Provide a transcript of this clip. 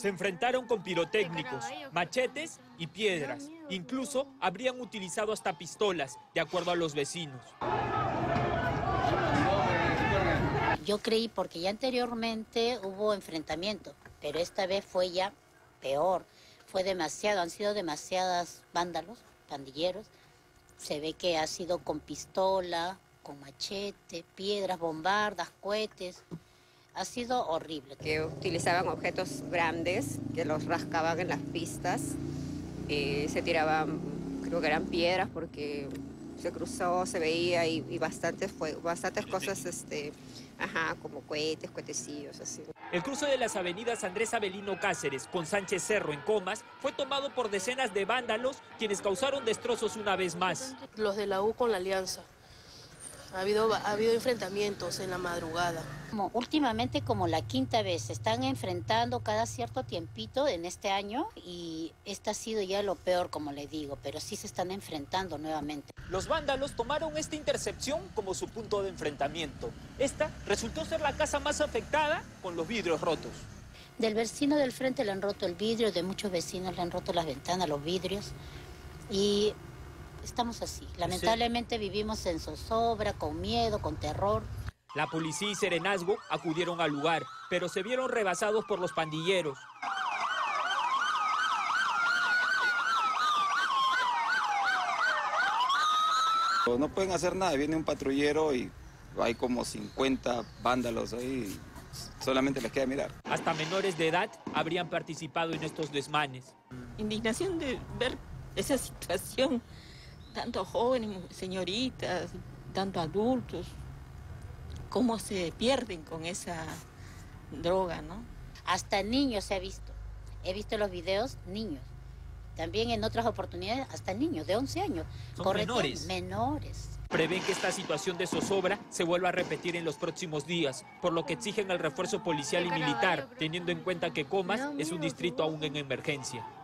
Se enfrentaron con pirotécnicos, machetes y piedras. Incluso habrían utilizado hasta pistolas, de acuerdo a los vecinos. Yo creí porque ya anteriormente hubo enfrentamiento, pero esta vez fue ya peor. Fue demasiado, han sido demasiadas vándalos, pandilleros. Se ve que ha sido con pistola, con machete, piedras, bombardas, cohetes. Ha sido horrible. Que utilizaban objetos grandes, que los rascaban en las pistas. Se tiraban, creo que eran piedras porque se cruzó, se veía y bastantes cosas, como cohetecillos, así. El cruce de las avenidas Andrés Avelino Cáceres con Sánchez Cerro en Comas fue tomado por decenas de vándalos quienes causaron destrozos una vez más. Los de la U con la Alianza. Ha habido enfrentamientos en la madrugada. Últimamente como la quinta vez se están enfrentando cada cierto tiempito en este año y esta ha sido ya lo peor, como le digo, pero sí se están enfrentando nuevamente. Los vándalos tomaron esta intercepción como su punto de enfrentamiento. Esta resultó ser la casa más afectada con los vidrios rotos. Del vecino del frente le han roto el vidrio, de muchos vecinos le han roto las ventanas, los vidrios y estamos así. Lamentablemente vivimos en zozobra, con miedo, con terror. La policía y Serenazgo acudieron al lugar, pero se vieron rebasados por los pandilleros. No pueden hacer nada, viene un patrullero y hay como 50 vándalos ahí, solamente les queda mirar. Hasta menores de edad habrían participado en estos desmanes. Indignación de ver esa situación, tanto jóvenes, señoritas, tanto adultos, cómo se pierden con esa droga, ¿no? Hasta niños se ha visto. He visto los videos, niños. También en otras oportunidades, hasta niños de 11 años. ¿Son menores? Menores. Prevén que esta situación de zozobra se vuelva a repetir en los próximos días, por lo que exigen el refuerzo policial y militar, teniendo en cuenta que Comas es un distrito aún en emergencia.